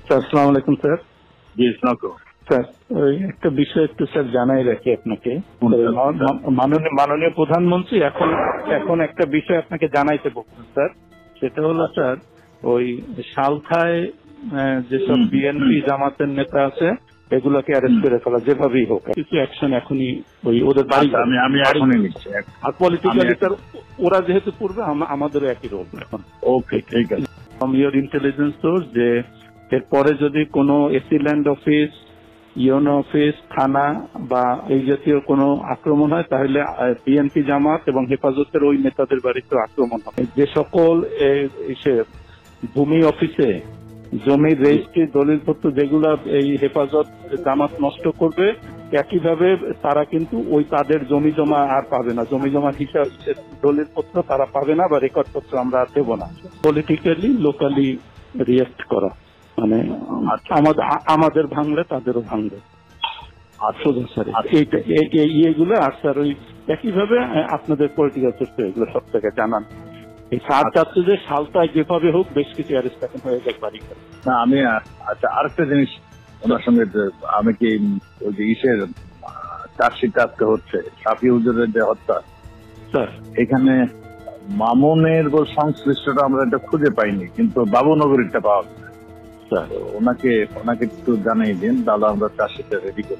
Sir আসসালামু আলাইকুম sir. জি স্নাকো sir ওই একটা বিষয় একটু স্যার জানাই রাখি আপনাকে। মাননীয় প্রধানমন্ত্রী এখন একটা বিষয় আপনাকে জানাইতে বলছেন স্যার। সেটা হলো স্যার ওই সালথায় যেসব বিএনপি জামাতের নেতা আছে এগুলোকে অ্যারেস্ট করে ফেলা যেভাবেই হোক, কিছু অ্যাকশন এখনই ওই ওদের বাড়ি আমি এখনই নিচ্ছি। আর পলিটিক্যালি স্যার ওরা যেহেতু পূর্বে আমাদেরও একই রোল এখন। ওকে ঠিক আছে। ফ্রম ইয়োর ইন্টেলিজেন্স সোর্স যে এরপরে যদি কোনো AC land office, UNO office, থানা বা এই জাতীয় কোনো আক্রমণ হয় তাহলে বিএনপি জামাত এবং হেফাজতের ওই নেতাদের বাড়িতে আক্রমণ হবে। যে সকল ভূমি অফিসে জমির রেজিস্ট্রি দলিলপত্র যেগুলা এই হেফাজত জামাত নষ্ট করবে, একইভাবে তারা কিন্তু ওই তাদের জমি জমা আর পাবে না, জমি জমা হিসাব দলিলপত্র তারা পাবে না বা রেকর্ডপত্র আমরা আর দেবো না। পলিটিক্যালি লোকালি রিয়েক্ট করা, মানে আমাদের ভাঙলে তাদেরও ভাঙবে। এইগুলো আর স্যার ওই একইভাবে আপনাদের পলিটিক্যাল সোর্সে এগুলো সব থেকে জানান। এই স্যার চাচ্ছে যে সালতায় যেভাবে হোক বেশ কিছু অ্যারেস্ট এখন হয়ে যায় বাড়ি করে। না আমি আচ্ছা আরেকটা জিনিস ওনার সঙ্গে, আমি কি ওই যে ইসের চার্জশিট আজকে হচ্ছে শাফি হুজুরের যে হত্যা, স্যার এখানে মামুনের সংশ্লিষ্টটা আমরা এটা খুঁজে পাইনি, কিন্তু বাবুনগরীরটা পাওয়া গেছে। ওনাকে একটু জানাই দিন, তাহলে আমরা চার্জশিটটা রেডি করি।